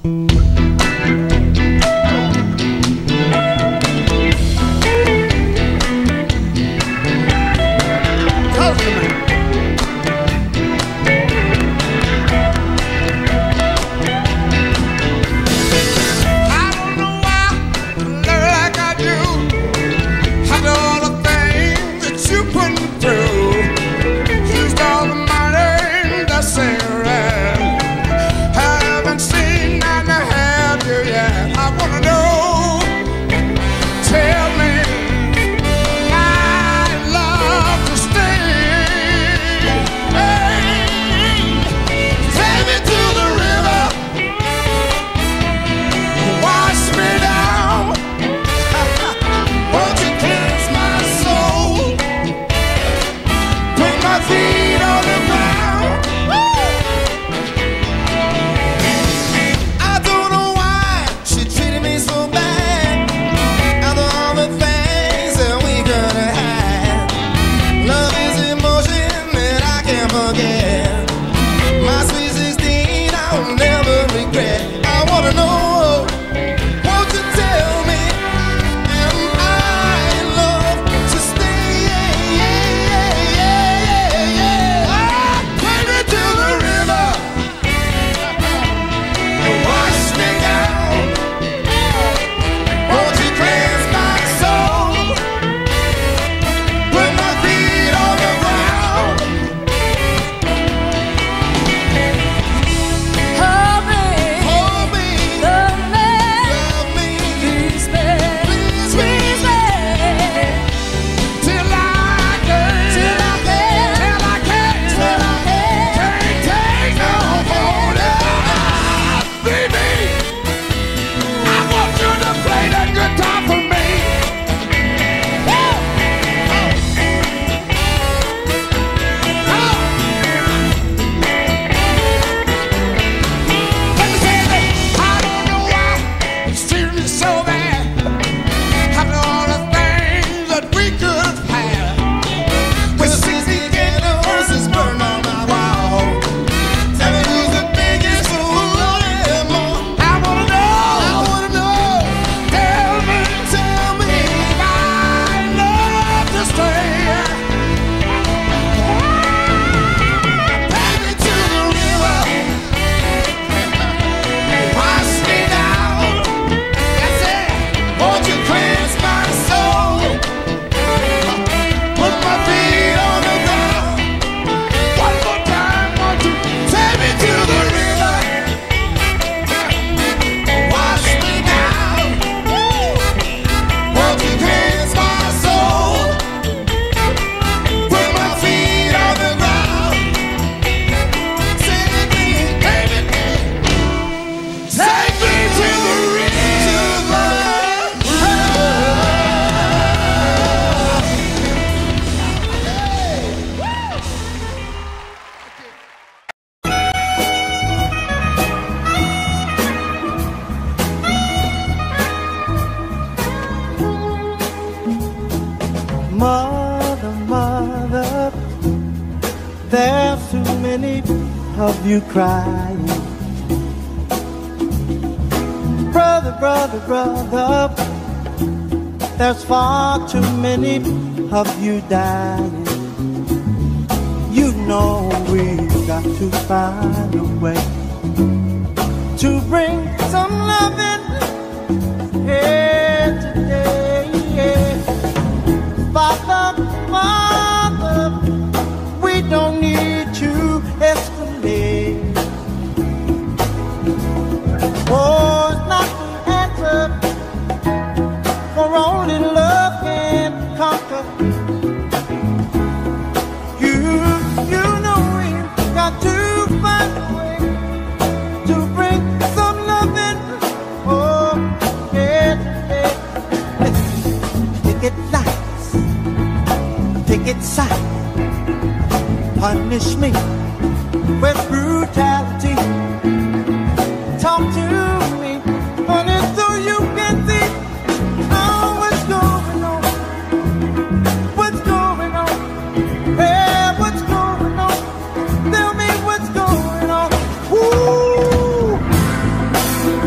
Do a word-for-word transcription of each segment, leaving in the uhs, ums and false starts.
Mother, mother, there's too many of you crying. Brother, brother, brother, there's far too many of you dying. You know we've got to find a way to bring some loving here today. Father, Mother, we don't need to escalate. War's not the answer, for only love can conquer. You, you know we've got to find a way to bring some loving. Oh, yeah, yeah. Take it lights, take it sight. Punish me with brutality. Talk to me, honey, so you can see oh, what's going on. What's going on? Hey, what's going on? Tell me what's going on. Ooh.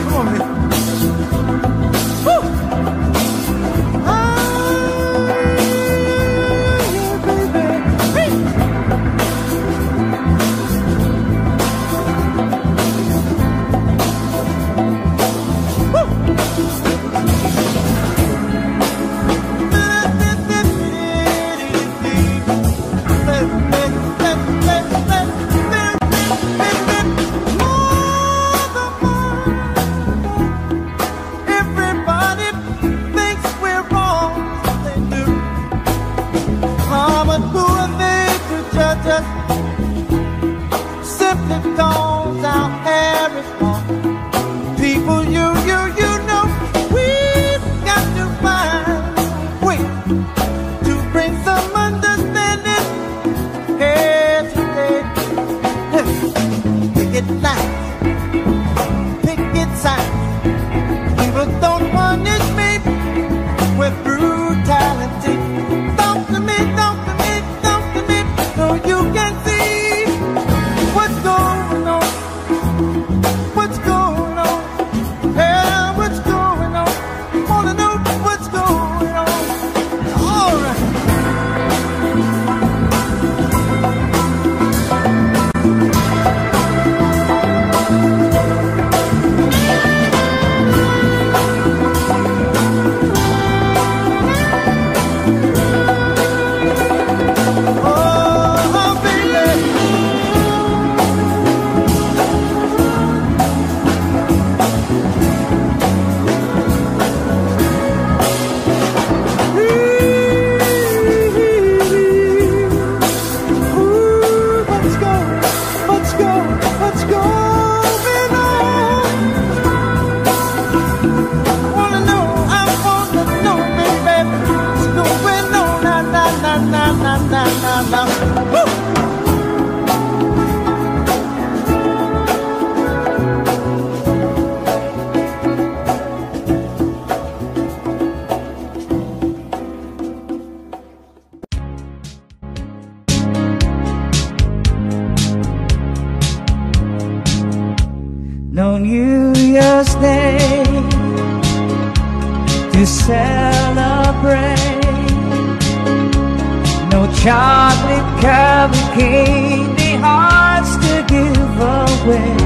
no New Year's Day to celebrate, no chocolate covered candy hearts to give away,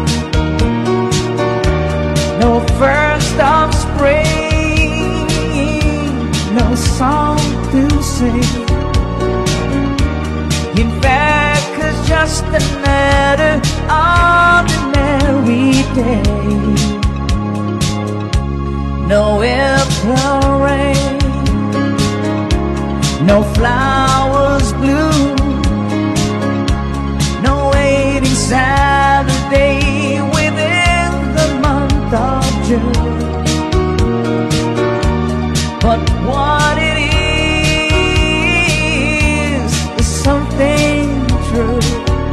no first of spring, no song to sing. In fact, it's just another ordinary day. No April rain, no flowers bloom, no waiting Saturday within the month of June. But what it is is something true,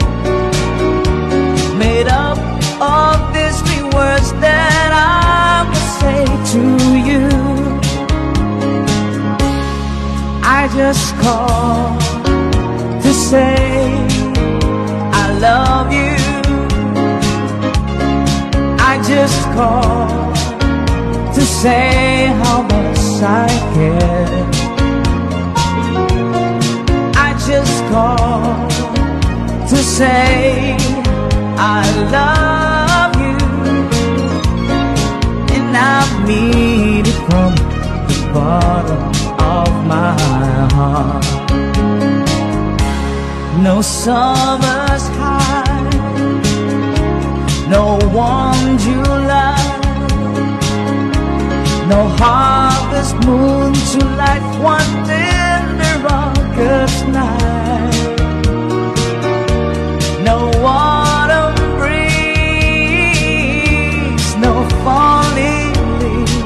made up of these three words that I must say to you. I just called to say I love you. I just called to say how much I care. I just called to say I love you, and I mean it from the bottom of my heart. No summer's high, no warm July, no harvest moon to light one tender August night, no autumn breeze, no falling leaf,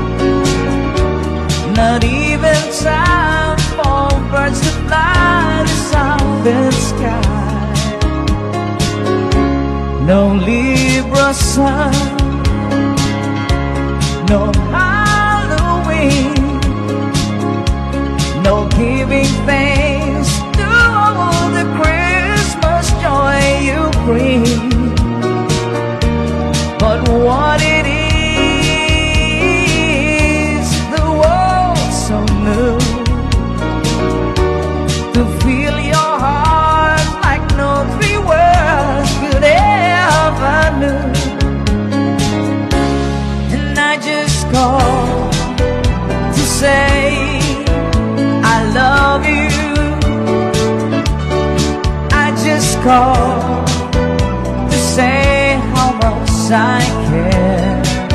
not even time for birds to fly the southern sky, no Libra sun, no Halloween, no giving thanks to all the Christmas joy you bring. But what it is, the world so new, to feel your heart like no three words could ever do. And I just called to say I love you. I just called to say how much I care.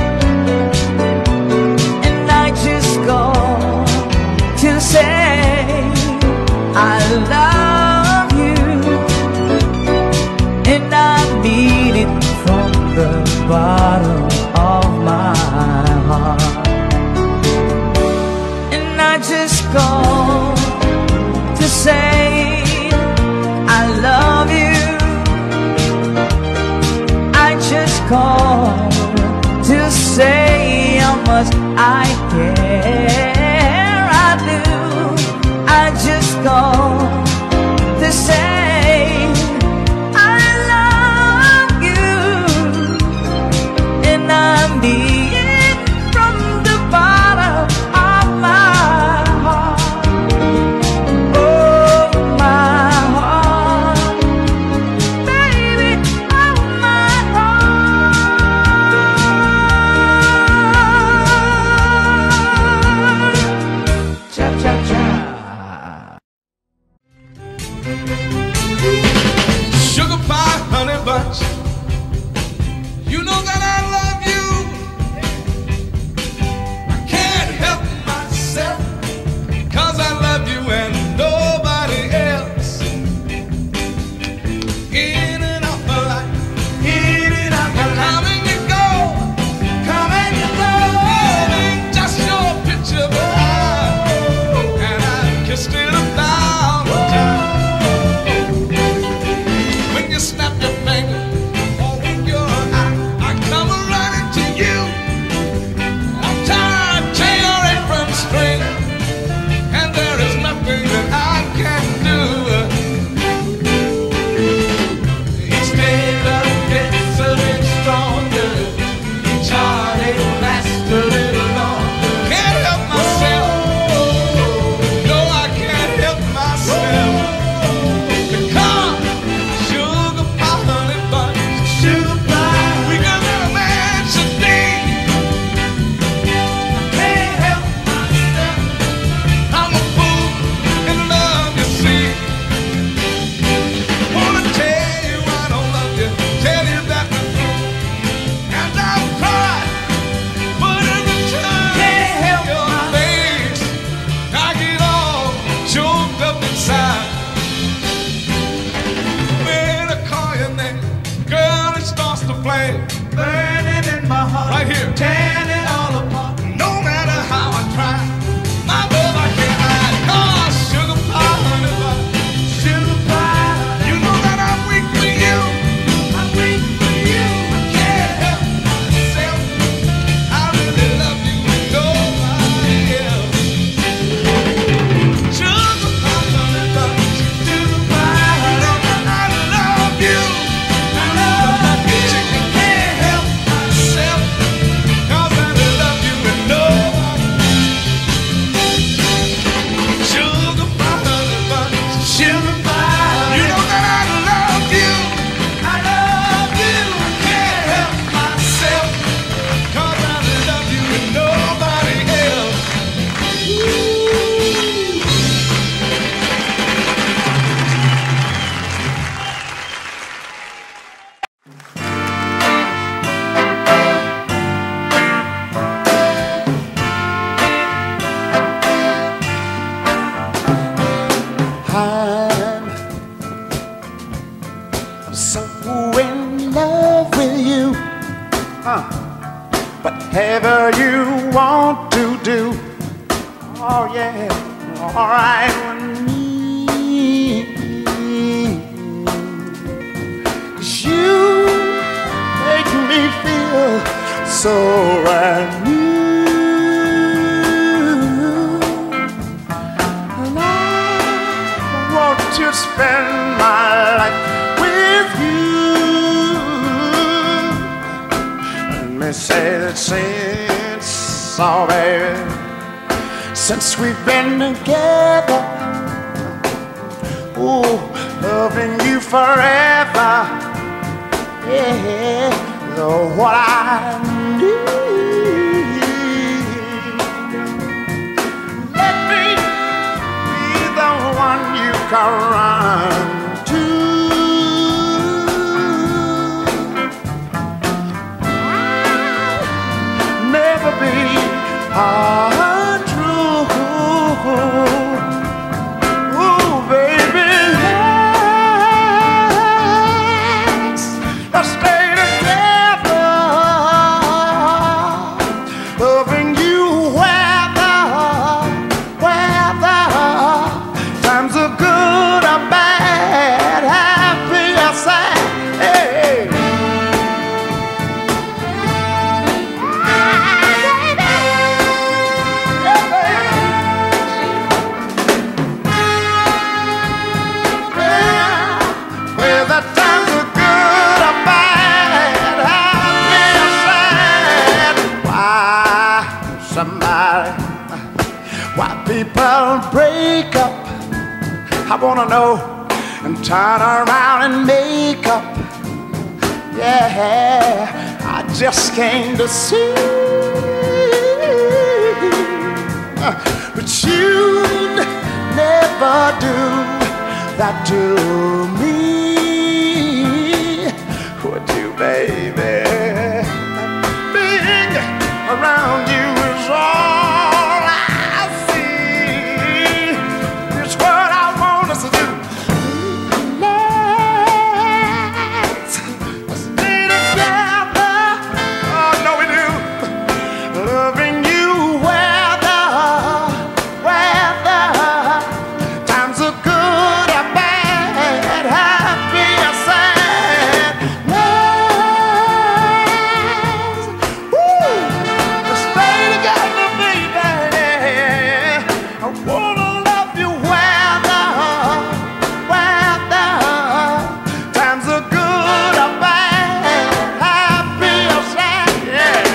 And I just called to say I love you, and I mean it from the bottom of my heart. And I just called to say I love you. I just called to say how much I care. I do. I just called to say I love you, and I mean it from the bottom of my heart. Oh, my heart, baby, oh, my heart. Cha cha cha. flame burning in my heart, right here, tearing it all apart. No matter how I try, my love I can't hide. Oh, sugar pie, honey pie, sugar pie. You know that I'm weak for you. I'm weak for you. I can't help myself. I really love you and nobody else. Sugar pie, honey pie, sugar pie. You know that I love you. I love you. I can't help myself. 'Cause I love you and nobody. Sugar pie, honey pie, sugar pie. You know that I love you. I love you. I can't help myself. 'Cause I love you and nobody else. I'm so in love with you. Huh. Whatever you want to do, oh yeah, all right with me. 'Cause you make me feel so brand new, and I want to spend my life with you. Let me say that since, oh baby, since we've been together, ooh, loving you forever, yeah, know what I need. Let me be the one you can run to. Never be untrue. Ooh, baby, let's stay together, loving you whether, whether times are good or bad, happy or sad. Hey. Whether times are good or bad, happy or sad. Why somebody, why people break up, I wanna know, and turn around and make up. Yeah, I just came to see, but you'd never do that to me. Would you, baby? Being around you is all I see. It's what I want us to do. Let's stay together. Oh, no, we do. Loving you whether, whether times are good or bad, happy or sad. Let's, woo, let's stay together, baby. I wanna love you whether, whether times are good or bad, happy or sad. Yeah.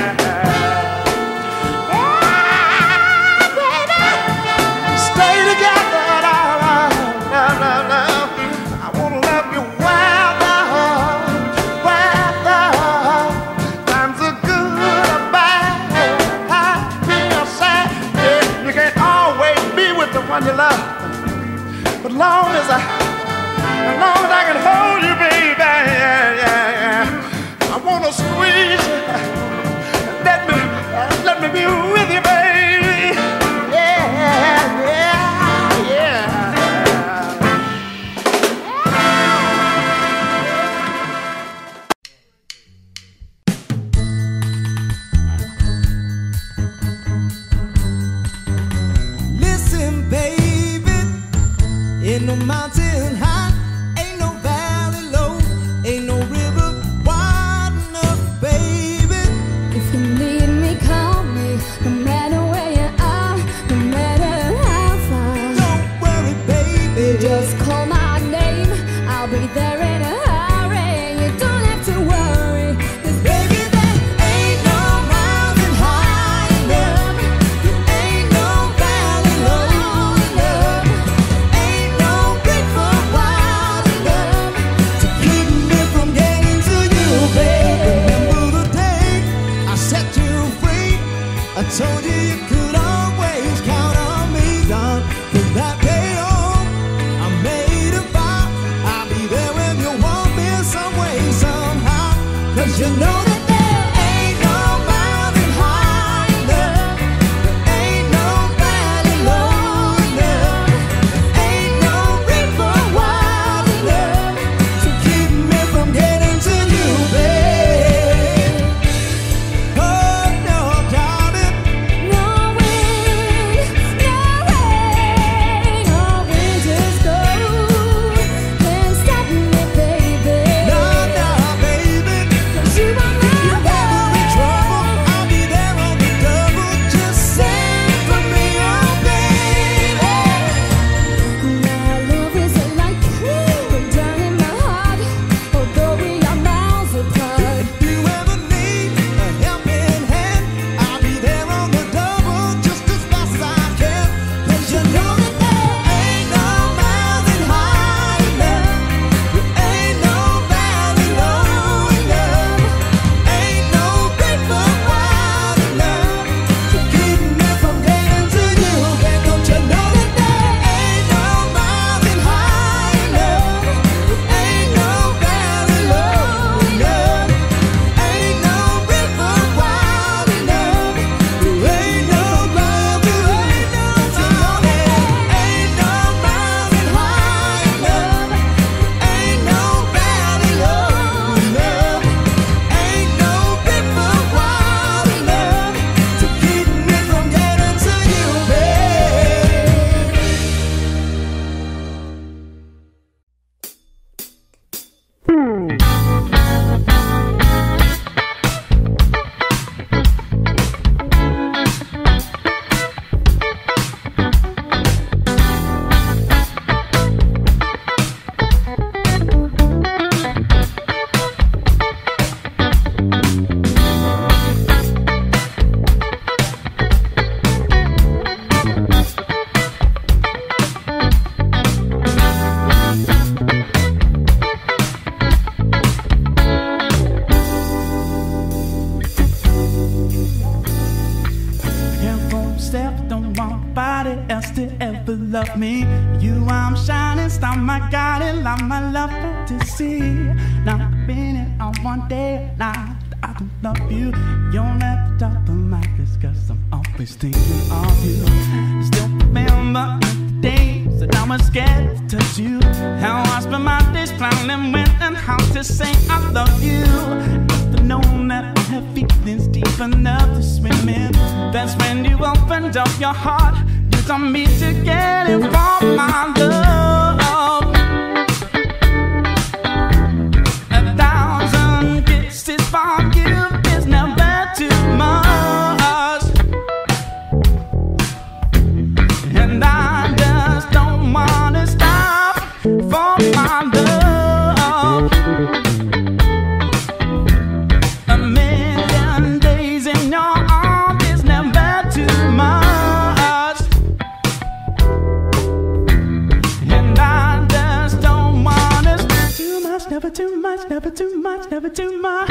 Stay together, love, love, love, love. I wanna love you whether, whether times are good or bad, happy or sad. Yeah, you can't always be with the one you love, but long as I, as long as I can hold you, baby, yeah, yeah, yeah. I wanna squeeze you. Let me, let me be with you, baby. Yeah, yeah, yeah. Told you you could always count on me, done. From that day on, I made a vow I'll be there when you want me some way, somehow. Cause you know that there ain't no mountain high enough, there ain't no valley low enough, there ain't no river wide enough to keep me from getting to you, babe. Oh no, darling. No wind, no rain, no winter's cold can stop me, baby. No, no, baby. 'Cause you are my If ever in trouble, I'll be there on the double. Just send for me, oh baby. My love is like cool down in my heart, although we are miles apart. If you ever need a helping hand, I'll be there on the double just as fast as I can. 'Cause you know that there ain't no mountain high enough, there ain't no valley low enough, ain't no river wide enough to keep me from getting to you. Babe, don't you know that there ain't no mountain high enough, there ain't no valley low enough, ain't no river wide enough, there ain't no love, there ain't no time. Ain't no mountain high enough, ain't no valley low enough, ain't no river wide enough to keep me from getting to you, babe. Can't go step, don't want nobody else to ever love me. You, I'm shining star, my guiding light, my love fantasy. Now I've been it on one day, now I don't love you. You're at the top of my list, 'cause I'm always thinking of you. Still remember the days that I was scared to touch you. How I spent my days planning when and how to say I love you. To know that I have feelings deep enough to swim in. That's when you opened up your heart. You told me to get involved, my love. A thousand kisses from you is never too much, and I just don't wanna stop for my love. A million days in your arms is never too much, and I just don't wanna stop too much, never too much, never too much, never too much.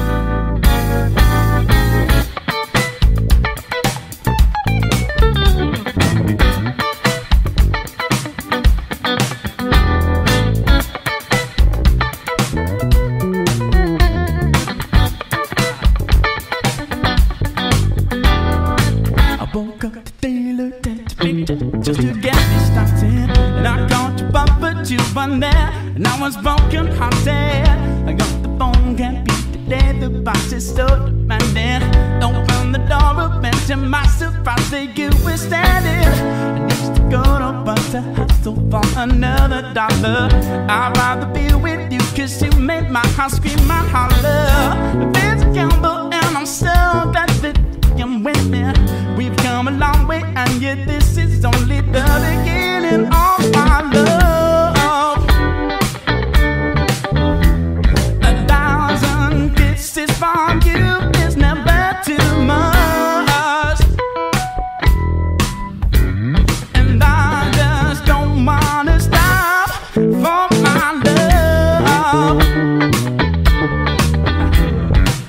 I woke up today, looked at your picture just to get me started, and I called you up, but you weren't there, and I was broken hearted. I got the phone, can't beat the day, the box is so demanding. Open the door up, and to my surprise, say you were standing. I used to go to work to hustle for another dollar. I'd rather be with you, 'cause you made my heart scream and holler. It's a gamble, and I'm so glad that I'm with me. We've come a long way, and yet this is only the beginning of our love. A thousand kisses from you is never too much, and I just don't wanna stop for my love.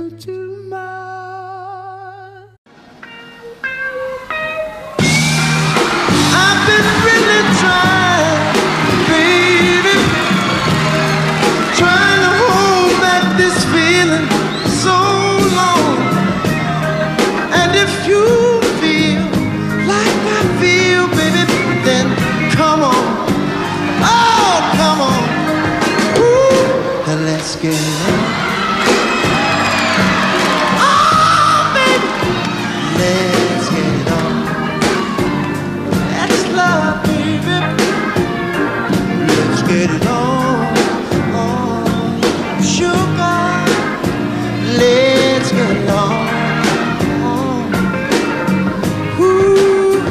little too much. I've been really trying, baby, trying to hold back this feeling so long. And if you feel like I feel, baby, then come on, oh, come on, ooh, and let's get it on. Oh, baby, let's get it on. That's love, baby. Let's get it on, on. Sugar, let's get it on, on. Ooh,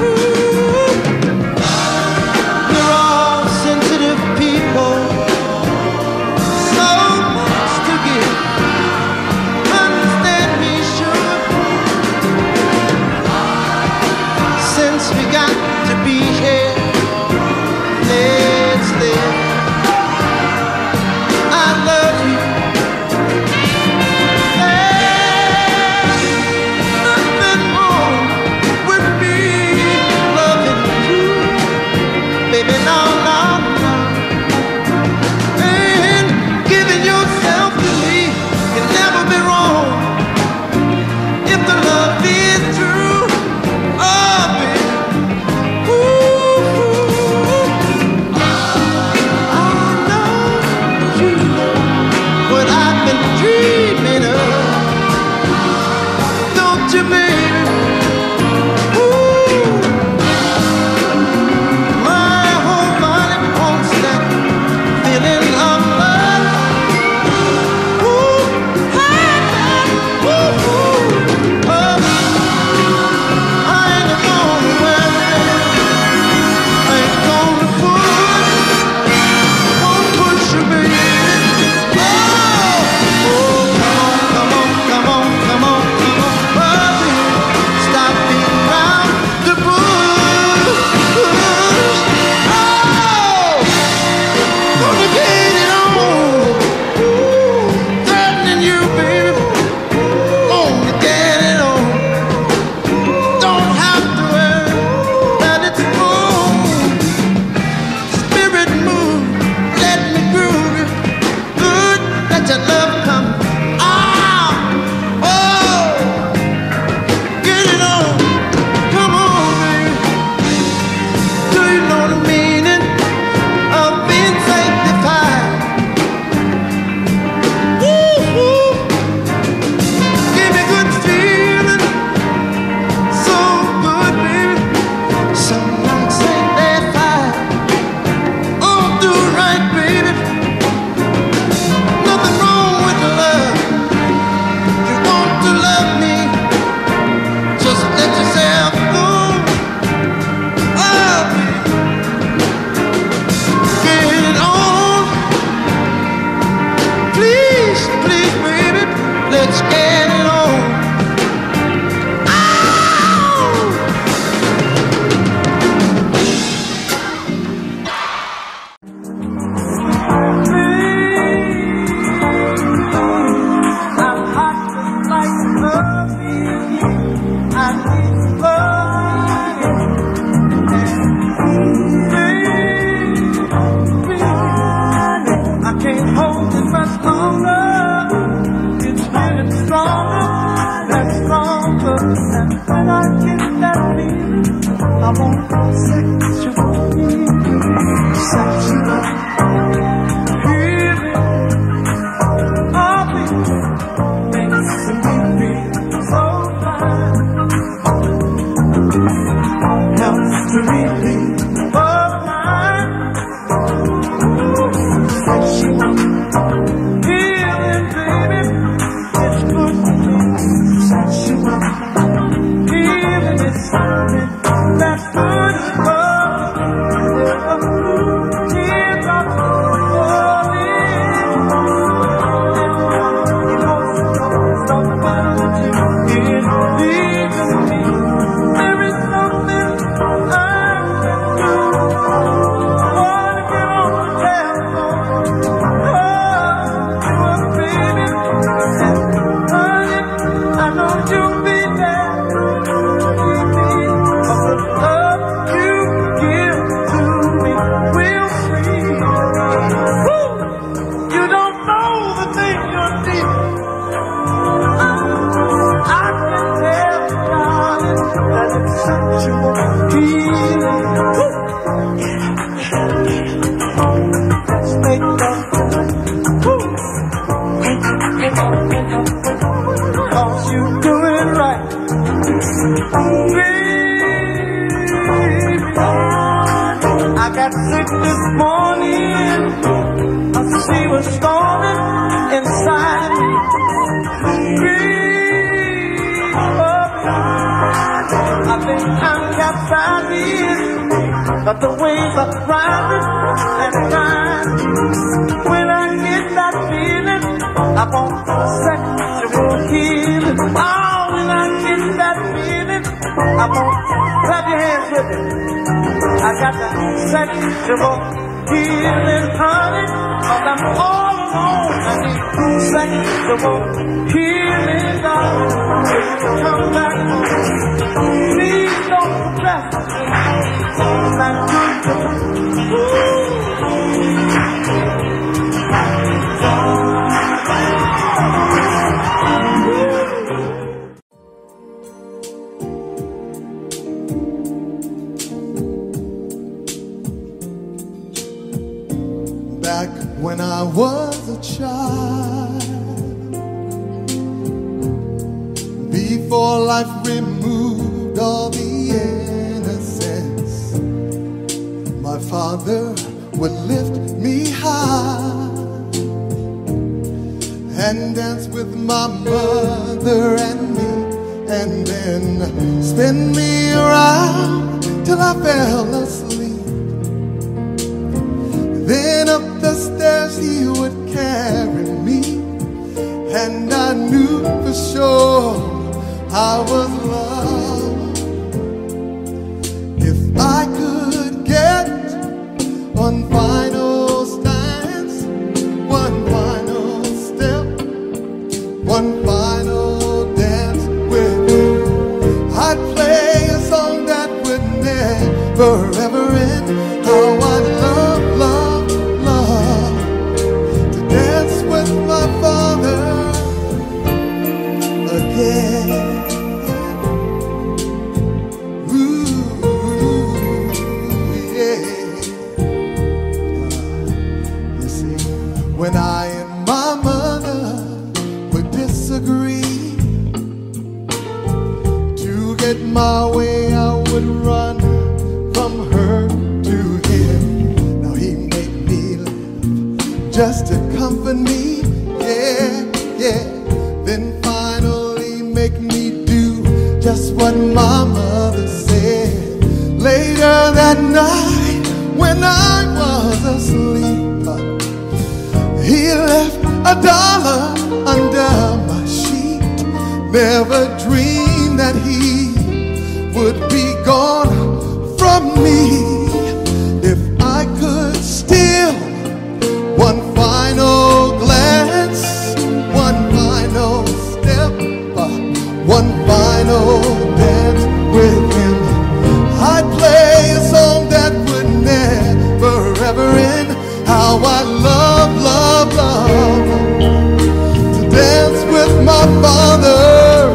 we're all sensitive people, so much to give. Understand me, sugar. Since we got to be here, let's live. I love you. There's nothing wrong with me loving you, baby. No, no, no. And giving yourself to me can never be wrong if the love is true. Oh, baby. What I've been dreaming of, don't you, baby? Ooh, my whole body wants that feeling of love. Ooh, hey, ooh, ooh, oh, I ain't gonna worry, I ain't gonna push, won't push you, baby. Let's get it on. I'm hot just like love is. I need love. I can't hold it much longer. Stronger, that's stronger. And when I get that feeling, I want sexual, sexual healing. All it makes me feel so fine. Helps to relieve the mind. Sexual healing, baby. It's good to me. Sexual healing is something that's good for got sick this morning. She was storming inside me. Breathe up. I think I'm capsizing, but the waves are rising and rising. When I get that feeling, I want sexual healing. Oh, when I get that feeling, I want, clap your hands with it. I got that sexual healing, honey, 'cause I'm all alone. I need sexual healing, darling. Come back home. Please don't rest. Not Back when I was a child, before life removed all the innocence, my father would lift me high and dance with my mother and me, and then spin me around till I fell asleep. Then up the stairs he would carry me, and I knew for sure I was loved. If I could get one final stance, one final step, one final dance with him, I'd play a song that would never ever end. How I love, love, love to dance with my father again. When I and my mother would disagree, to get my way I would run from her to him. Now he made me laugh just to comfort me, yeah, yeah. Then finally make me do just what my mother said. Later that night when I was asleep, he left a dollar under my sheet. Never dreamed that he would be gone from me. If I could steal one final glance, one final step, one final dance with him, I'd play a song that would never ever end. How I love, love, love to dance with my father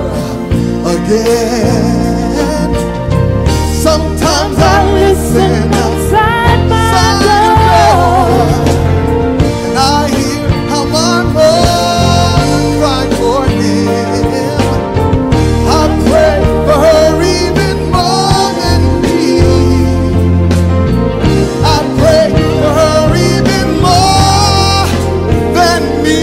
again. Sometimes I listen outside my door, and I hear how my mother cried for him. I pray for her even more than me. I pray for her even more than me.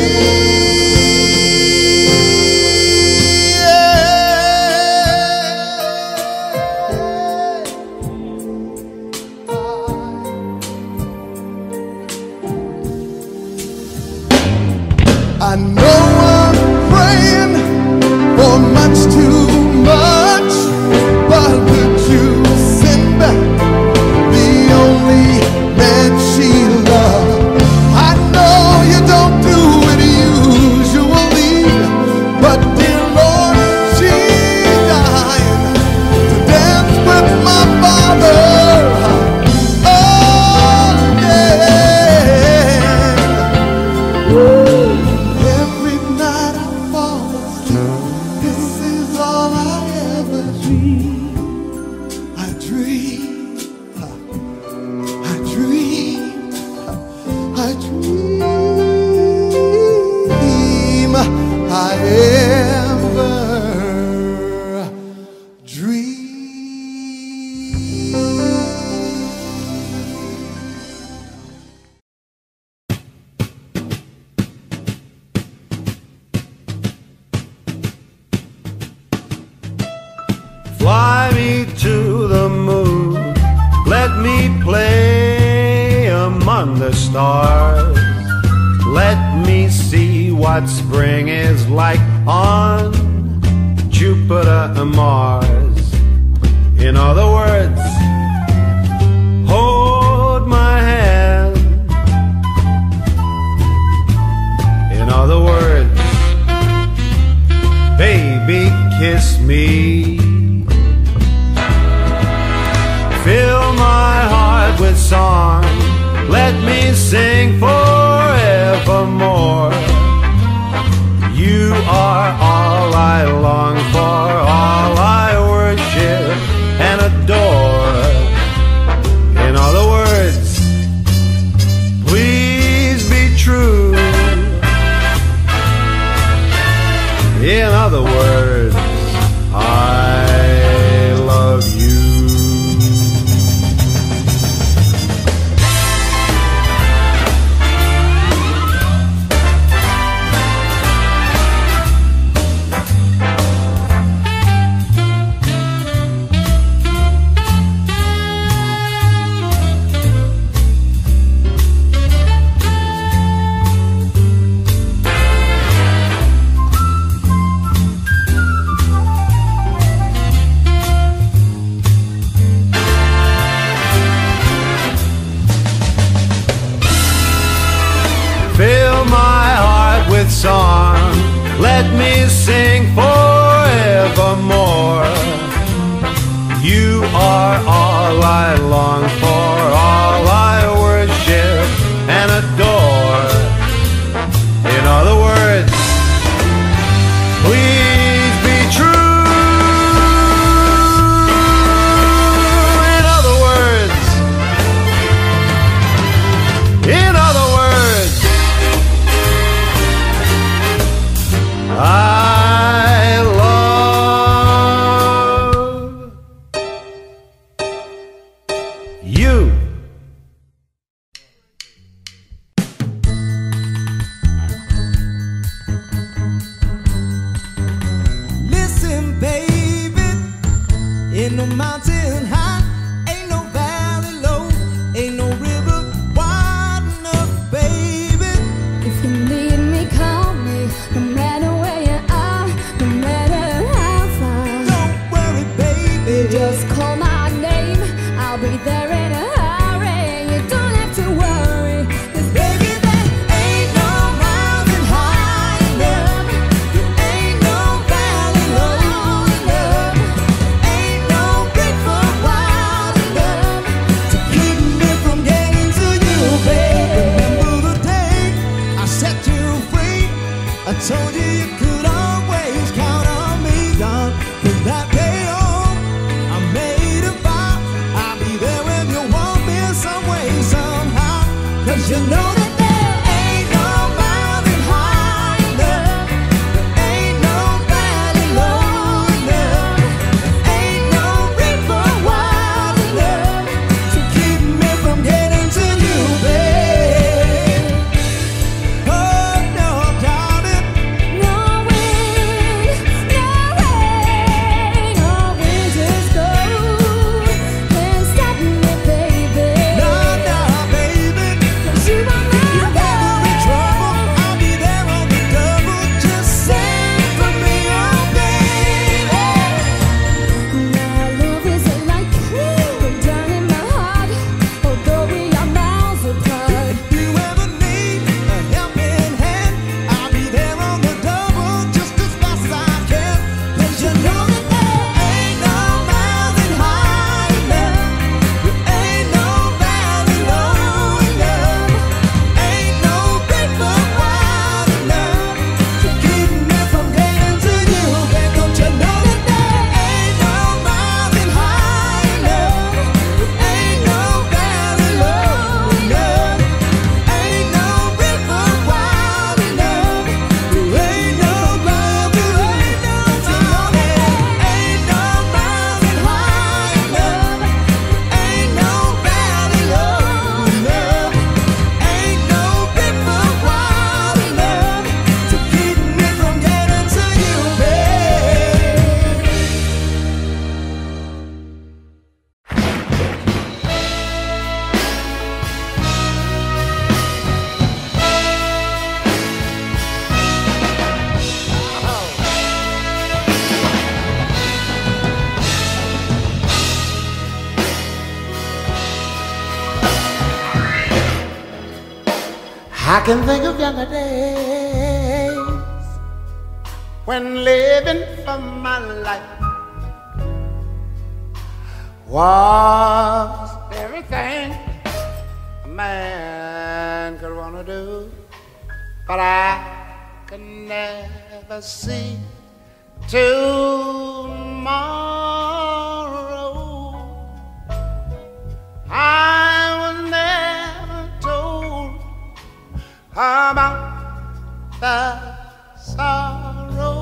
I know I'm praying for much too much, but would you send back the only man she loved? I know you don't do it usually, but dear Lord, she's dying to dance with my father. Oh, yeah. Every night I fall asleep, this is all me play among the stars. Let me see what spring is like on Jupiter and Mars. In other words, hold my hand. In other words, baby, kiss me. Fill my heart with song. Let me sing forevermore. You are all I long for, all I worship and adore. In other words, please be true. In other words, I love you. Song, let me sing forevermore. You are all I long for, all I worship and adore. In other words, please be true. In other words, in other words, I love you. Listen, baby, ain't no mountain high, ain't no valley low, ain't no river wide enough, baby. If you need me, call me. No matter where you are, no matter how far. Don't worry, baby, Just call my name. I'll be there in a hurry. You don't have to worry. 'Cause baby, there ain't no mountain high enough. There ain't no valley low enough. Ain't no river wide enough to keep me from getting to you, baby. Remember the day I set you free? I told you you could always count on me, done. From that day on, I made a vow I'll be there when you want me some way, somehow. 'Cause you know that there ain't no mountain high enough. There ain't no valley low enough. Ain't no river wide enough to keep me from getting to you, babe. Oh, no, darling. No wind, no rain, no winter's cold can stop me, baby. No, no, baby. 'Cause you are my I can think of younger days when living for my life was everything a man could want to do, but I could never see tomorrow. I was never told about the sorrow.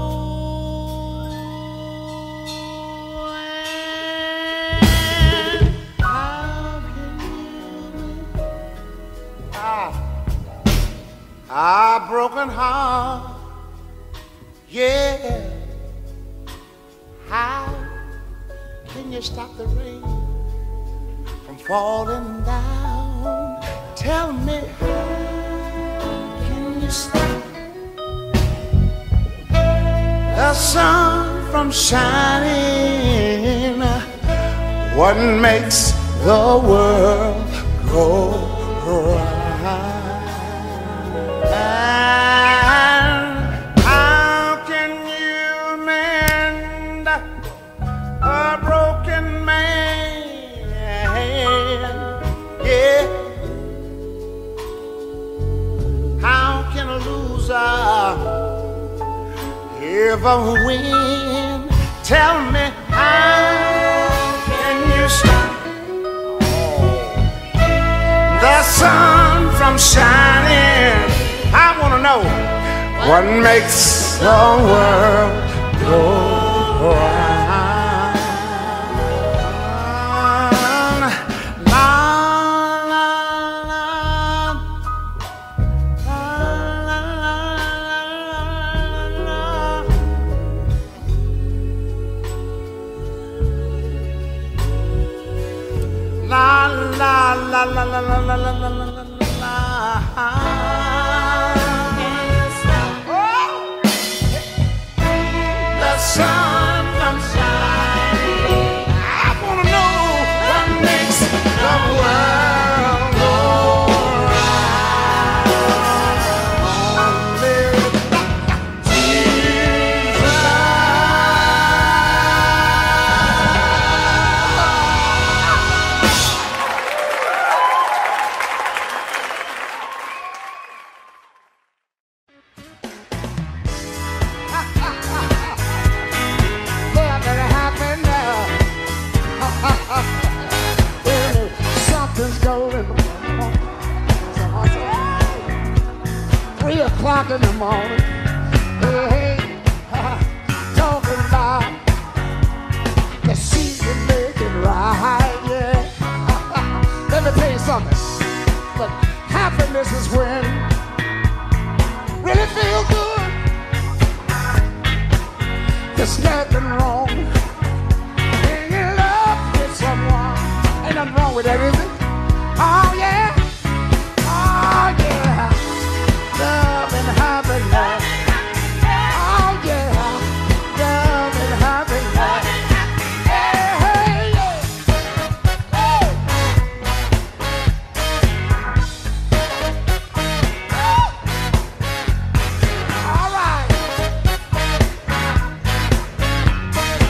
And how can you ah, a broken heart, yeah. How can you stop the rain from falling down? Tell me, how can you stop the sun from shining? What makes the world go round? And how can you mend a broken man? Yeah. How can a loser ever win? Tell me, how can you stop the sun from shining? I wanna know what makes the world go round. La la la, la la la la la la la la la la la la. The sun from shining. I wanna know what makes the world go round. Jesus. Something's going on. Three o'clock in the morning. Hey, hey, talking about the sheep and make it right, yeah. Let me tell you something. But happiness is when really feel good. There's nothing wrong being in love with someone. Ain't nothing wrong with that, is it? Oh yeah, oh yeah, love and happiness. Oh yeah, love and happiness. Hey, hey, yeah. Hey. All right.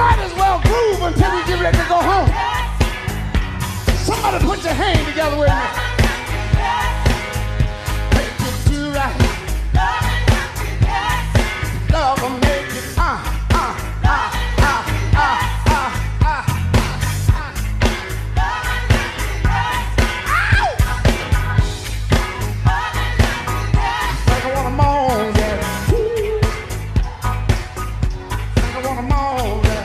might as well groove until we get ready to go home. Somebody put your hand together with me. Make it do right. Love will make it uh, uh, uh, uh, uh, uh, uh. Like I wanna moan, yeah. Like I wanna moan, yeah.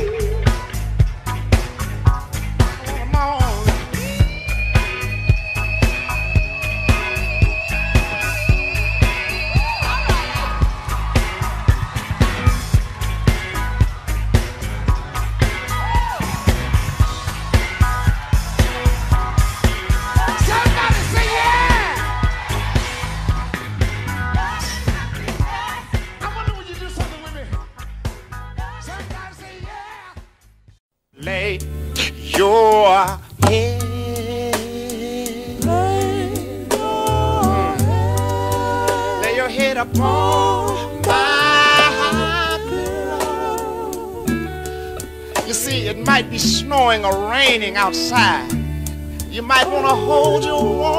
I wanna moan. Somebody say yeah. I wonder would you do something with me. Somebody say yeah. Lay your head. Lay your head upon my pillow. You see, it might be snowing or raining outside. You might want to hold your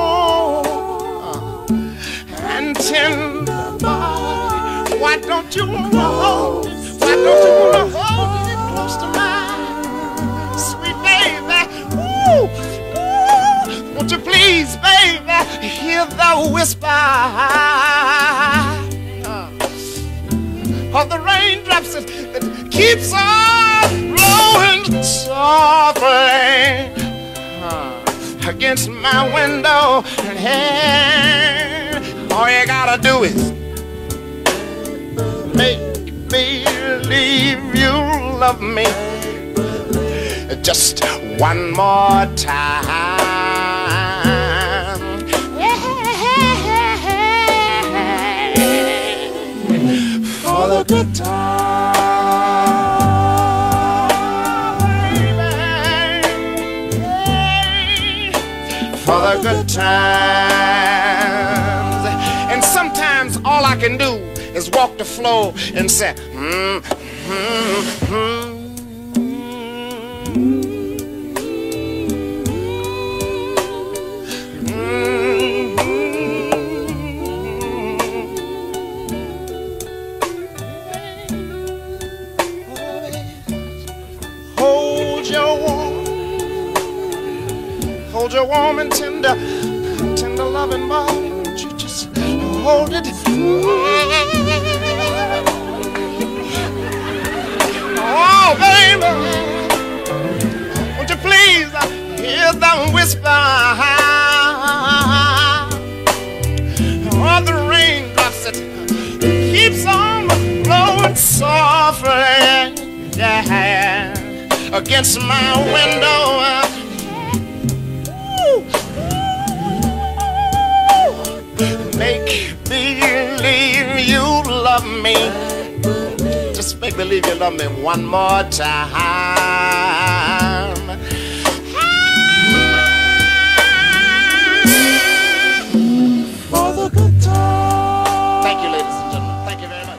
warm and tender body. Why don't you want to hold it? Why don't you want to hold it close to mine? Sweet baby, ooh, ooh. Won't you please, baby, hear the whisper uh, of the raindrops that, that keeps on blowing softly uh, against my window. And hey, all you gotta do is make believe you love me just one more time. For the good time, for the good times. And sometimes all I can do is walk the floor and say, mm, mm, mm. Hold your warm, hold your warm and tender, tender loving body. Won't you just hold it? Oh, baby, won't you please hear the whisper of the raindrops that keeps on blowing softly, yeah, against my window. Make believe you love me. Just make believe you love me one more time. For the good time. Thank you, ladies and gentlemen. Thank you very much.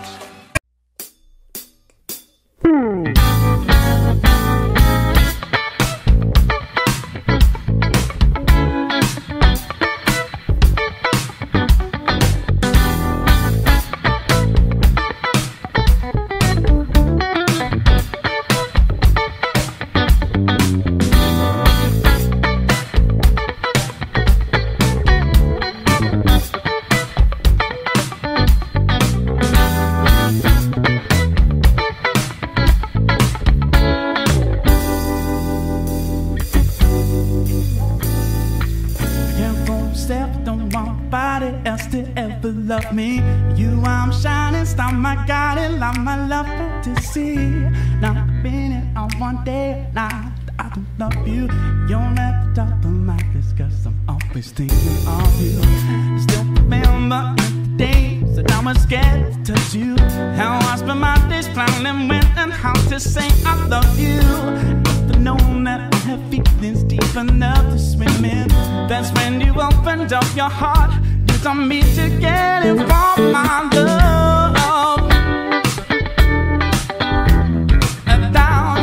Love me, you I'm shining star, my God, and love my love to see. Now I've been it on one day, now I don't love you. You're at the top of my list, cause I'm always thinking of you. Still remember the days that I was scared to touch you. How I spent my days planning when and how to say I love you. Not to know that I have feelings deep enough to swim in. That's when you opened up your heart to me to get involved, my love. Down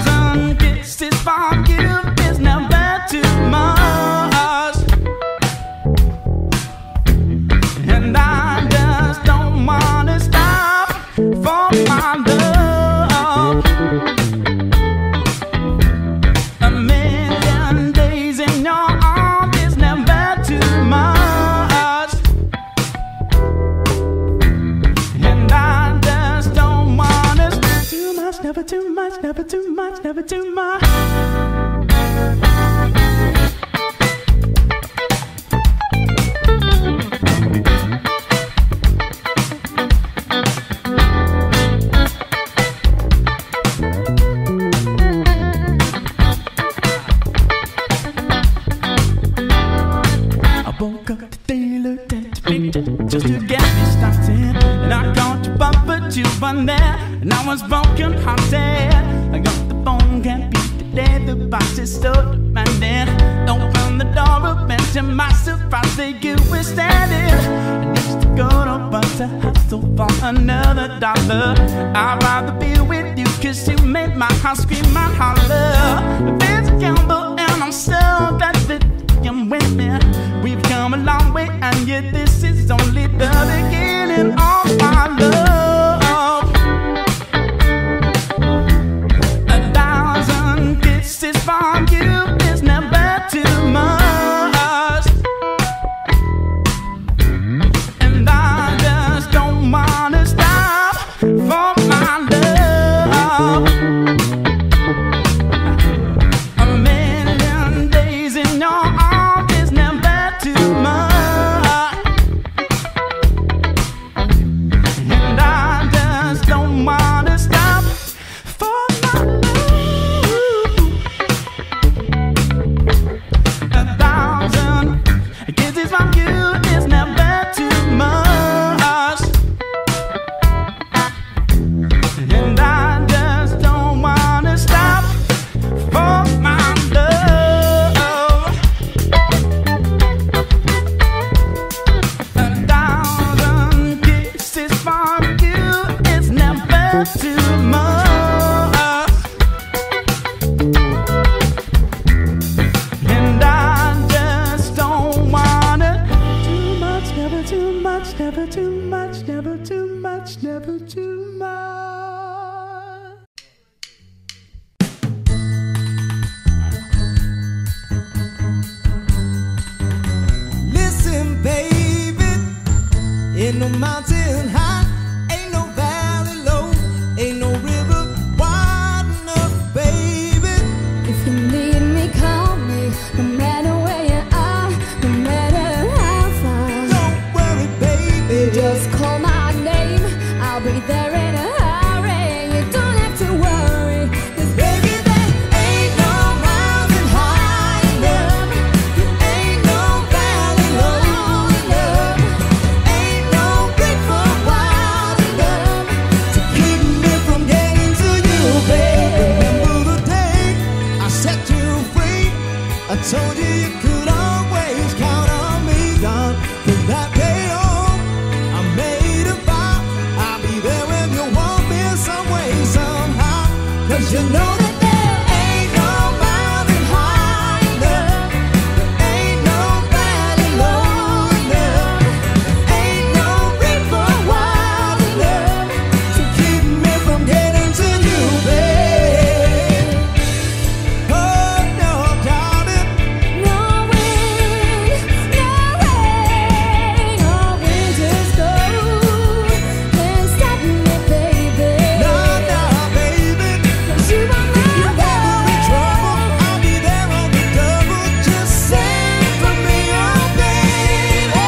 never too much, never too much, never too much. Just to get me started, and I got you bumped you one there, and I was broken hearted. I got the phone, can't beat the day, the box is still demanding. Open the door up, and to my surprise, there you were standing. I used to go to work to hustle for another dollar. I'd rather be with you, cause you made my heart scream and holler. It's a gamble, and I'm so glad that I'm with me. We've come a long way, and yet this is only the beginning of our love. A thousand kisses from you is never too much, and I just don't wanna stop for my love. A million days in your arms is never too much. Never too much, never too much, never too much. Listen, baby, ain't no mountain high, ain't no valley low, ain't no river wide enough, baby. If you need me, call me, no matter where you are, no matter how far. Don't worry, baby, Just call my name, I'll be there in a hurry. You don't have to worry, 'cause baby, there ain't no mountain high enough, there ain't no valley low enough, ain't no river wide enough to keep me from getting to you, baby. Remember the day I set you free, I told you you could always count on me, done. From that day on, I made a vow, I'll be there when you want me some way, somehow. 'Cause you know that there ain't no mountain high enough, there ain't no valley low enough, ain't no river wide enough to keep me from getting to you, babe. Oh no, darling, No wind, no rain, no winter's cold can stop me, baby. no, no, baby. 'Cause you are my If ever in trouble, I'll be there on the double. Just send for me, oh baby.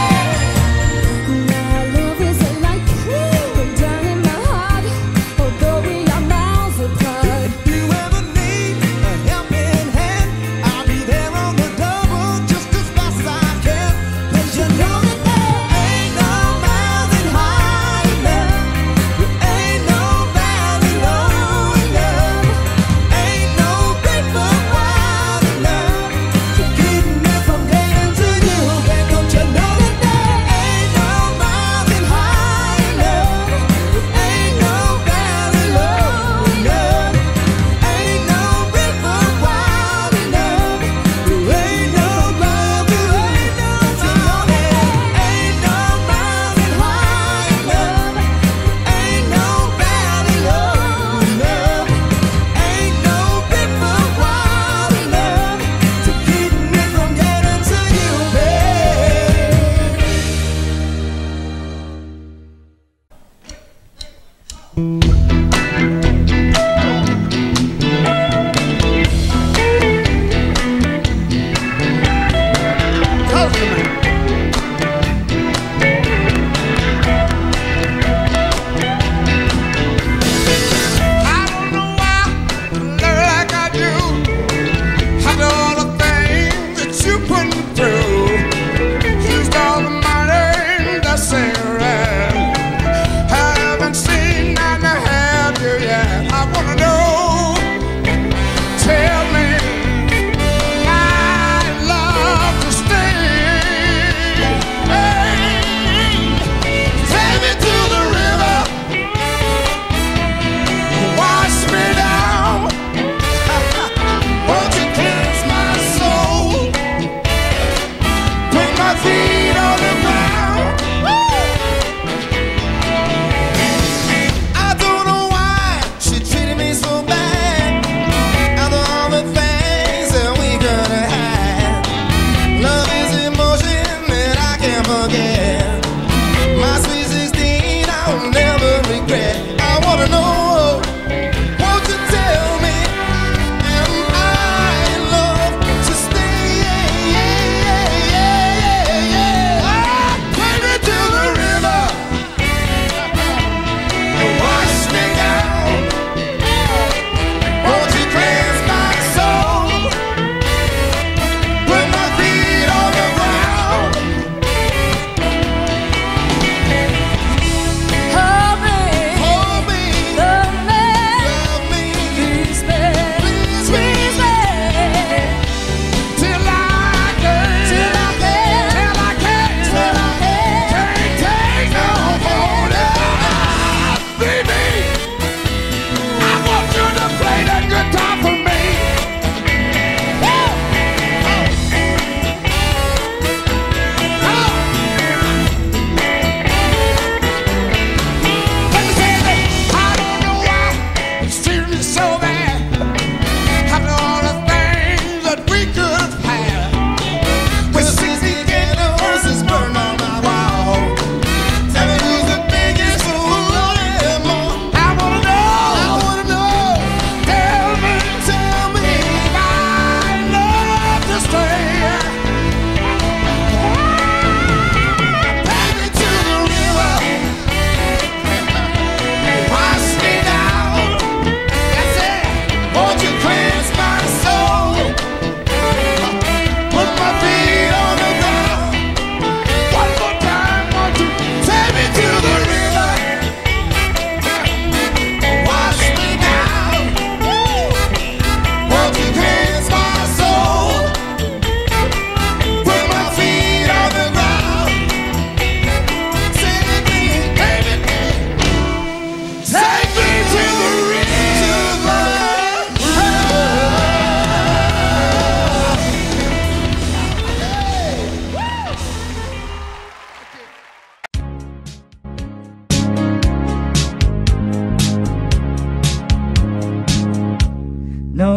My love is like cool down in my heart, although we are miles apart. If you ever need a helping hand, I'll be there on the double just as fast as I can. 'Cause you know that there ain't no mountain high enough, there ain't no valley low enough, ain't no river wide enough to keep me from getting to you, babe. Don't you know that there ain't no mountain high enough, there ain't no valley low enough, ain't no river wide enough, there ain't no love, there ain't no love. Ain't no mountain high enough, ain't no valley low enough, ain't no river wide enough to keep me from getting to you, babe.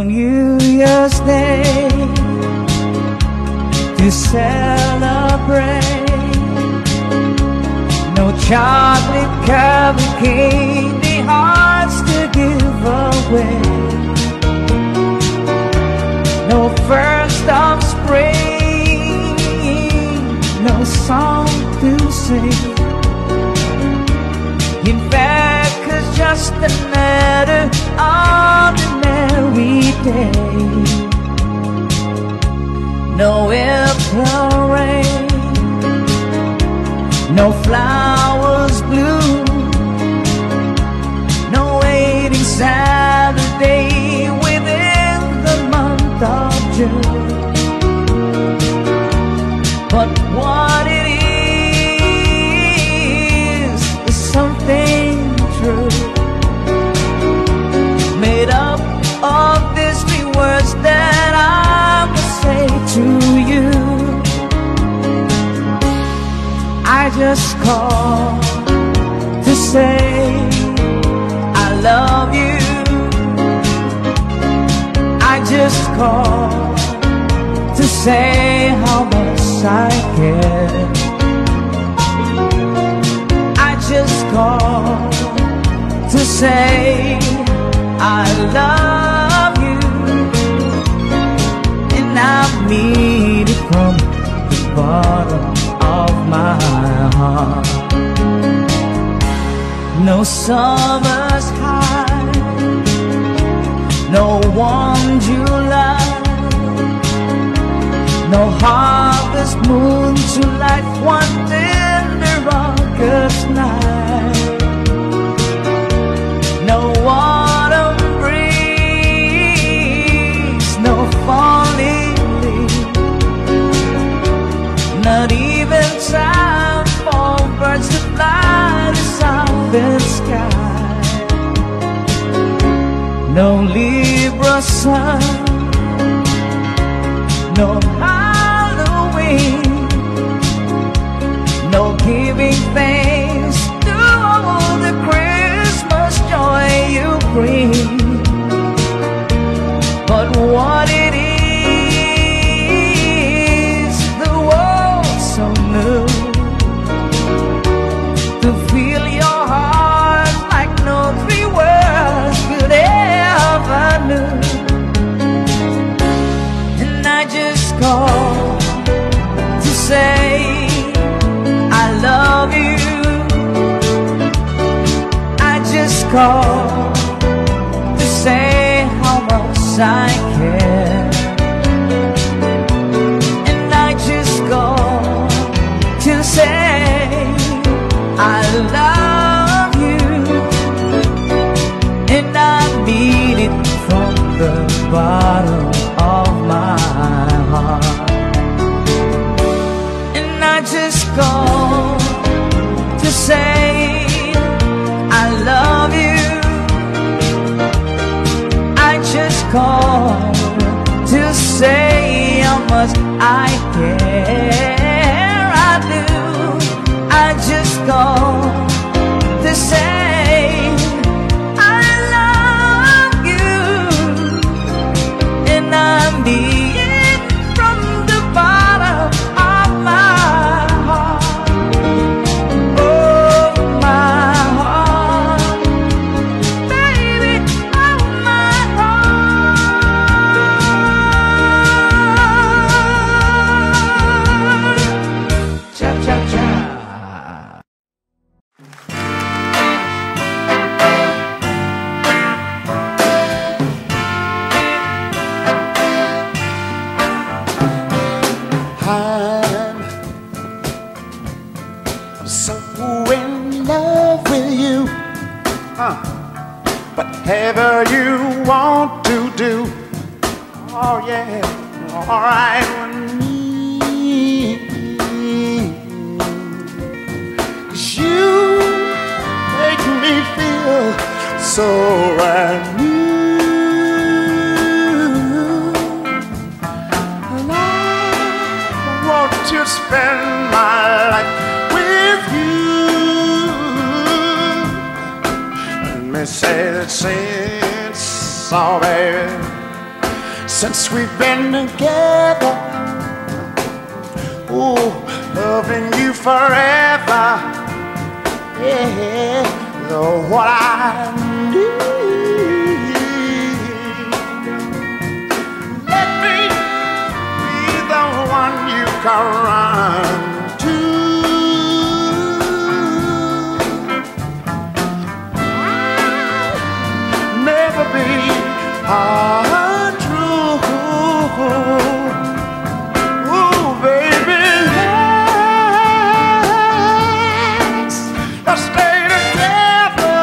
New Year's Day to celebrate. No chocolate covered candy hearts to give away. No first of spring, no song to sing. In fact, it's just another ordinary day. No April rain, no flowers bloom, no waiting Saturday within the month of June. But what it is is something true, made up of these three words that I must say to you. I just called to say I love you. I just called to say how much I care. I just called to say I love you, and I mean it from the bottom of my heart. No summer's high, no warm July, no harvest moon to light one tender August night. No autumn breeze, no falling leaf, not even time for birds to fly the southern sky. No Libra sun, no Halloween, no giving thanks to all the Christmas joy you bring. But what it is, the world so new, to feel your heart like no three words could ever do. And I just called to say I love you. I just called to say how much I care. And I just called to say I love you, and I mean it from the bottom of my heart. And I just called to say I love you. I just called to say how much I care. I do. I just called to say I love you, and I mean it from the bottom of my heart. Oh, my heart, baby, oh, my heart. Cha cha cha. I'm so in love with you. Huh. Whatever you want to do, oh yeah, all right with me. 'Cause you make me feel so brand new, and I want to spend my life with you. Let me say that since, oh baby, since we've been together. Ooh, loving you forever. Yeah, know what I need. Let me be the one you can run to. I'll never be untrue. Ooh, baby, let's, let's stay together.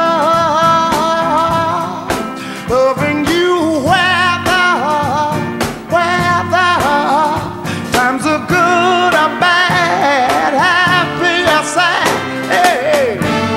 Loving you whether, whether times are good or bad, happy or sad. Hey.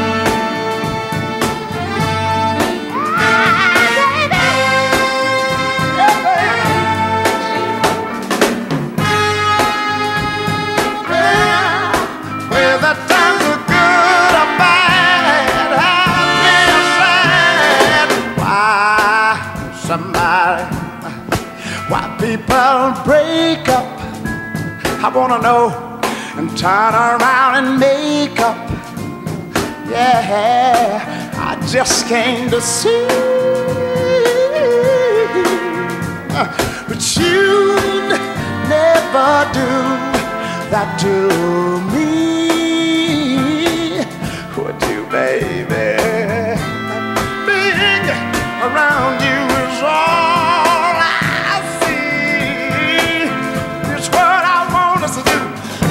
Whether times are good or bad, happy or sad. Why somebody, why people break up, I wanna know, and turn around and make up. Yeah, I just came to see, but you'd never do that to me. Would you, baby? Being around you is all I see. It's what I want us to do.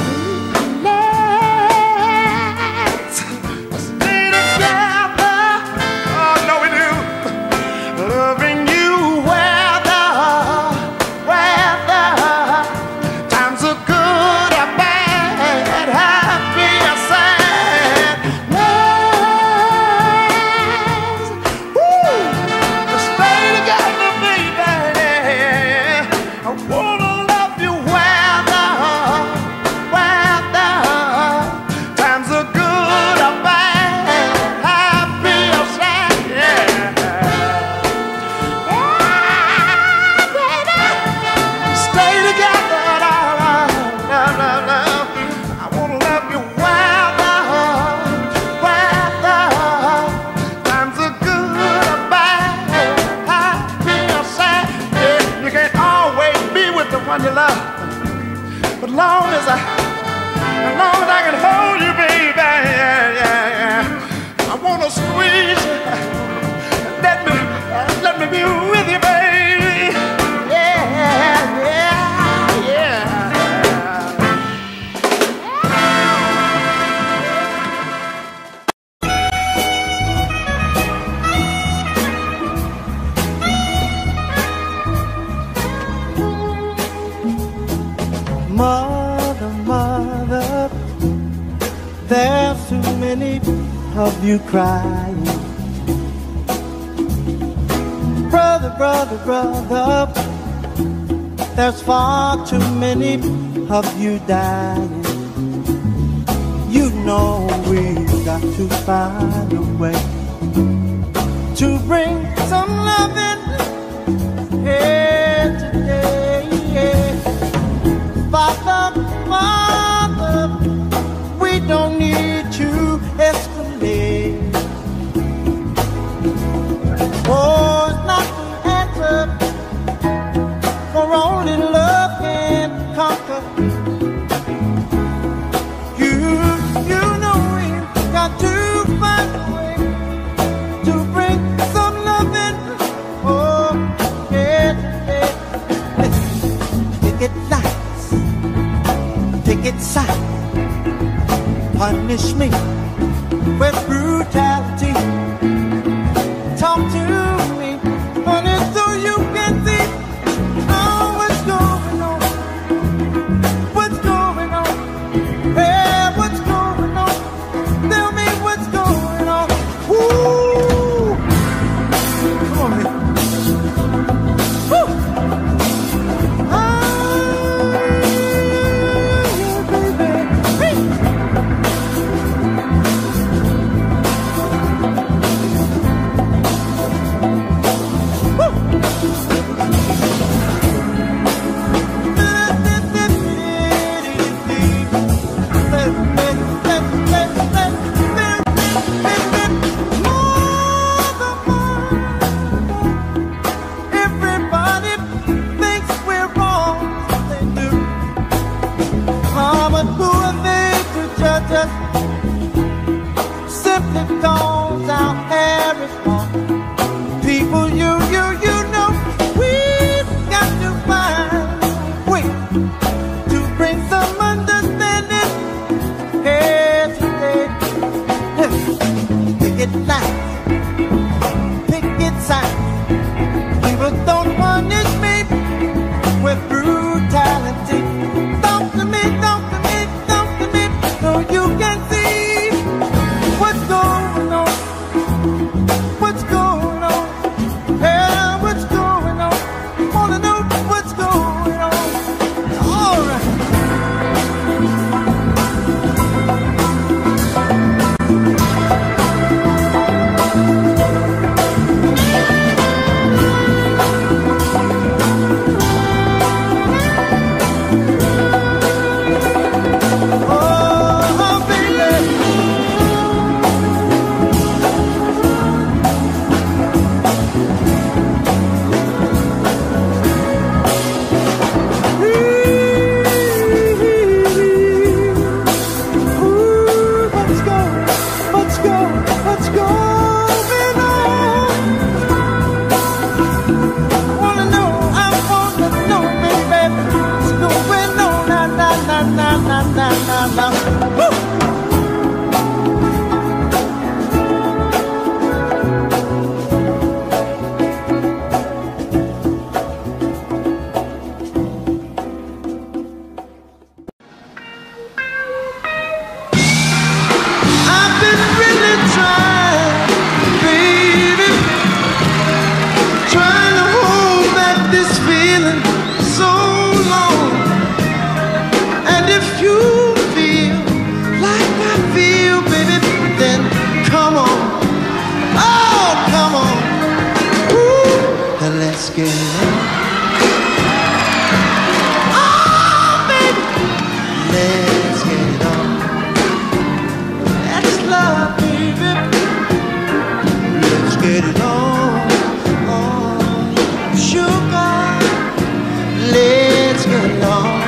Let's stay together. Oh, no, we do. Loving you whether, whether times are good or bad, happy or sad. Let's, woo, let's stay together, baby. I wanna love you whether, whether times are good or bad, happy or sad. Yeah. Stay together, love, love, love, love. I wanna love you whether, whether times are good or bad, happy or sad. Yeah, you can't always be with the one you love, but long as I, as long as I can hold you, baby, yeah, yeah, yeah. I wanna squeeze you. Let me, let me be with you, baby. Yeah, yeah, yeah. Mother, mother, there's too many of you crying. Brother, brother, brother, there's far too many of you dying. You know we've got to find a way to bring some loving here today. Father, Mother, we don't need to escalate. War's not the answer, for only love can conquer. You, you know we've got to find a way to bring some loving. Oh, yeah, yeah. Take it nice, take it soft. Punish me with brutality. Talk to me, honey, so you can see oh, what's going on. What's going on? Hey, what's going on? Tell me what's going on. Woo! Come on, man. Woo! Ah, baby. Hey. let's get it on. Oh, baby, let's get it on. That's love, baby. Let's get it on. Oh, sugar, let's get it on.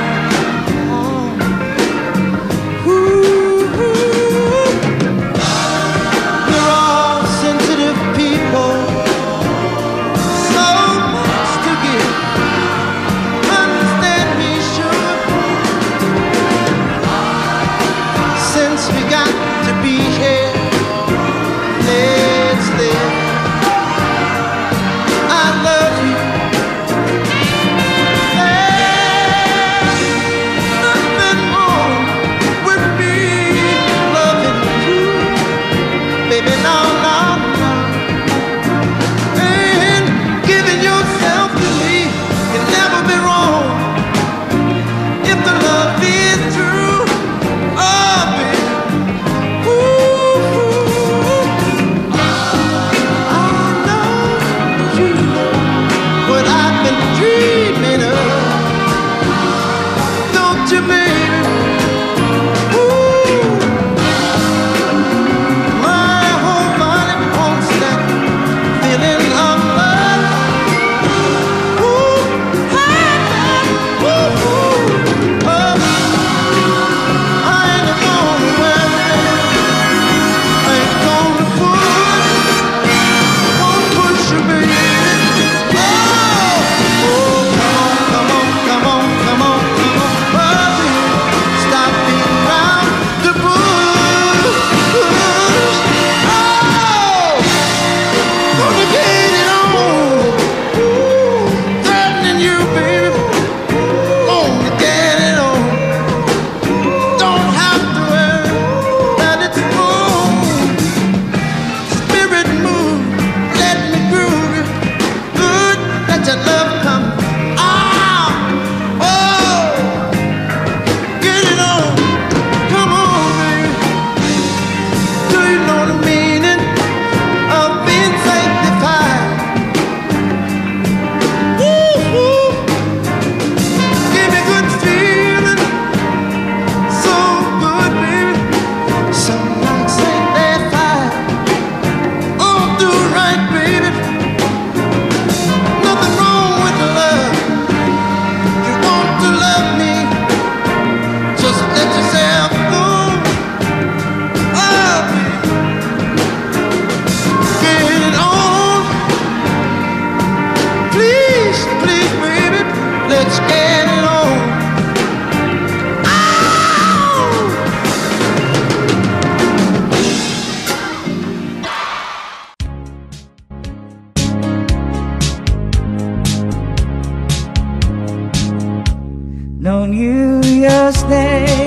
No New Year's Day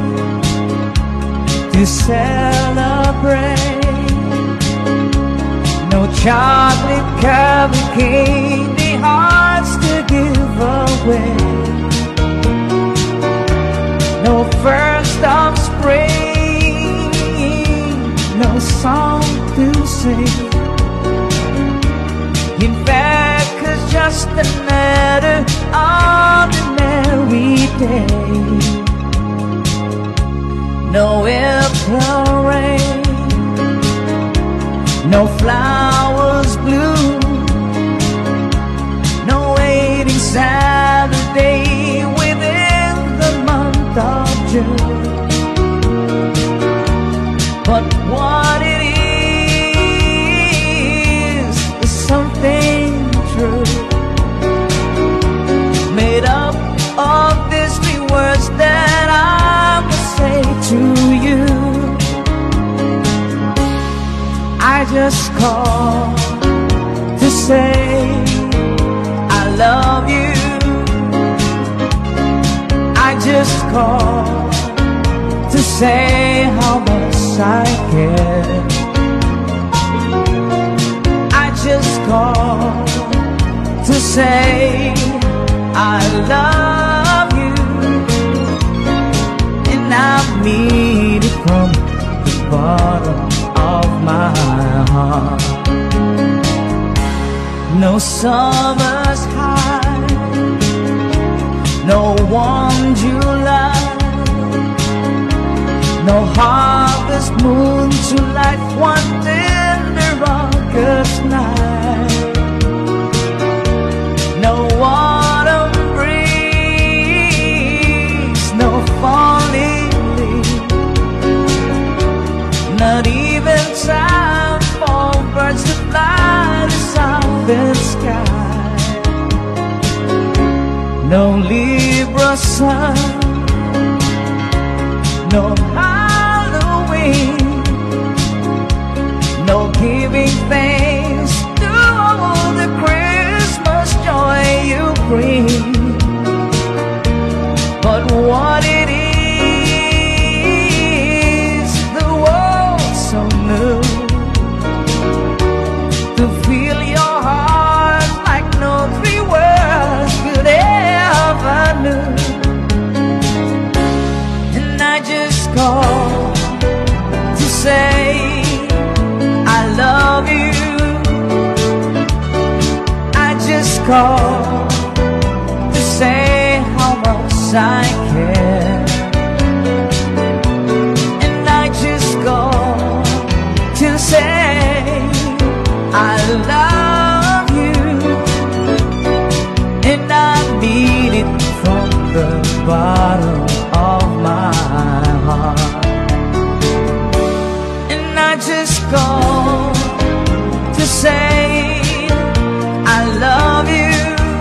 to celebrate, no chocolate covered candy hearts to give away, no first of spring, no song to sing. In fact, it's just another ordinary day. No April rain, no flowers bloom, no waiting Saturday within the month of June. But what it is is something true, made up of these three words that I must say to you. I just called to say I love you. I just called to say how much I care. I just called to say I love you, and I mean it from the bottom of my heart. no summer's high, no warm July, no harvest moon to light one tender August night, no autumn breeze, no falling leaf, not even time for birds to fly the southern sky, no Libra sun, no Halloween, no giving thanks to all the Christmas joy you bring. But what it is, the world so new, to feel your heart like no three words could ever knew. And I just call to say I love you. I just call to say how much I care. And I just call to say I love you. And I mean it from the bottom of my heart. And I just call to say I love you.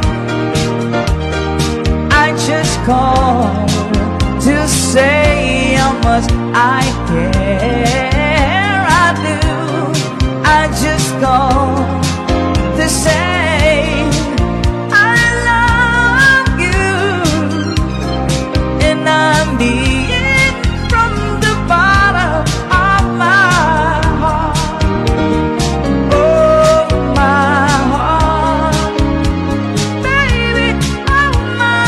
I just call to say how much I care. I do. I just call to say I love you. And I mean it from the bottom of my heart. Oh, my heart, baby, oh, my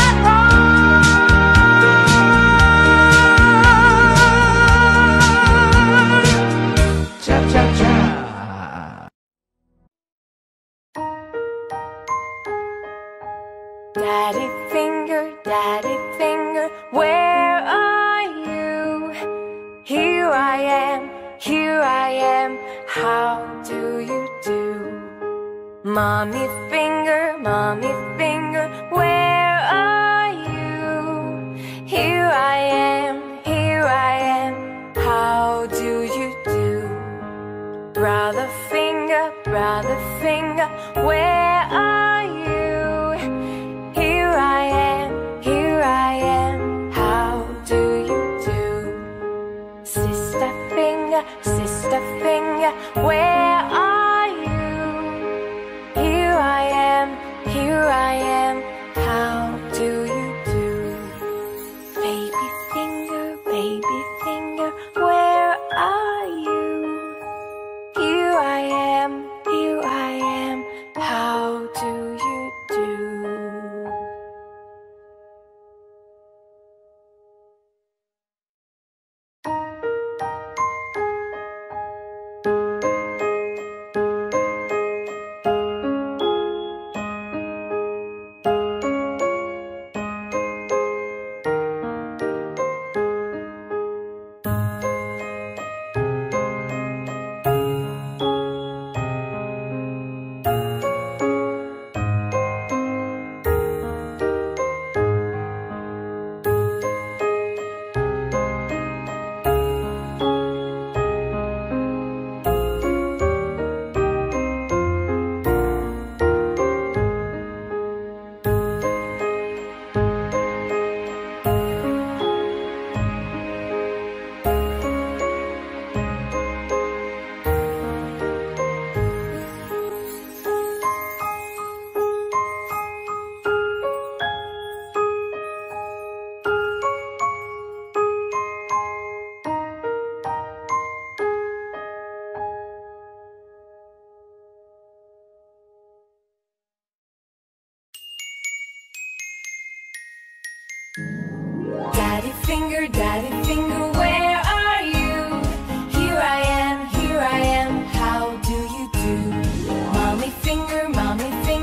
heart. Cha cha cha. Daddy finger, daddy finger, where are you? Here I am, here I am, how do you do? Mommy finger, mommy finger, where are you? Here I am, here I am, how do you do? Brother finger, brother finger, where are you? Here I am, here I am, how do you do? Sister finger, sister finger, where are you? Here I am, here I am, how do you do? Baby finger, baby finger, where are you? Here I am, here I am, how do you do? Daddy finger, daddy finger, where are you? Here I am, here I am, how do you do? Mommy finger, mommy finger,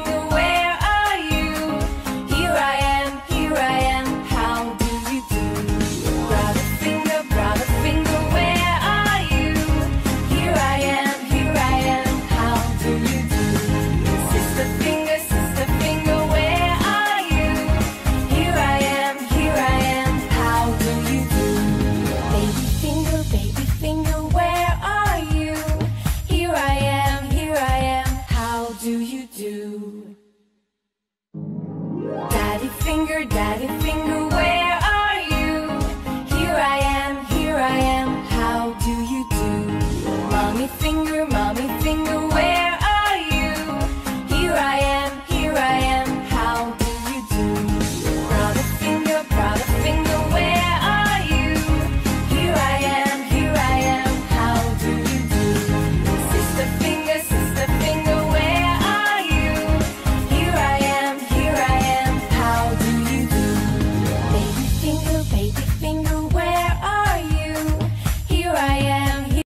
finger, daddy finger, where are you? Here I am, here I am, how do you do? Mommy finger, mommy finger, where are you? Here I am, here I am, how do you do? Brother finger, brother finger, where are you? Here I am, here I am, how do you do? Sister finger, sister finger, where are you? Here I am, here I am, how do you do? Baby finger, baby finger, where are you? Here I am, here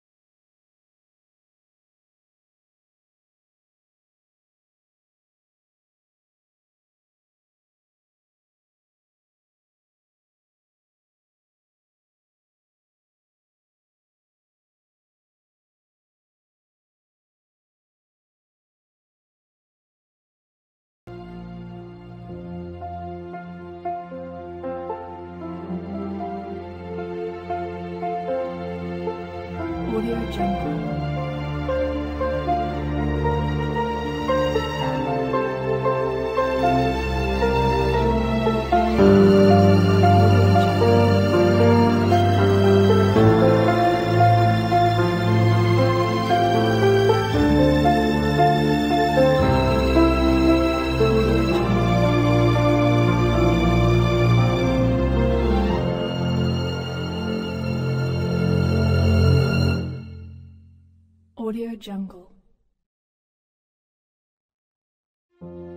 Audio Jungle. Audio Jungle.